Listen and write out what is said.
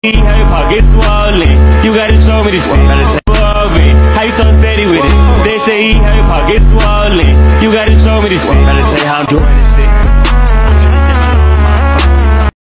How your pockets swollen? You gotta show me this shit. How you so steady with it? They say how your pockets swollen? You gotta show me this shit. Better tell you how I'm doing it.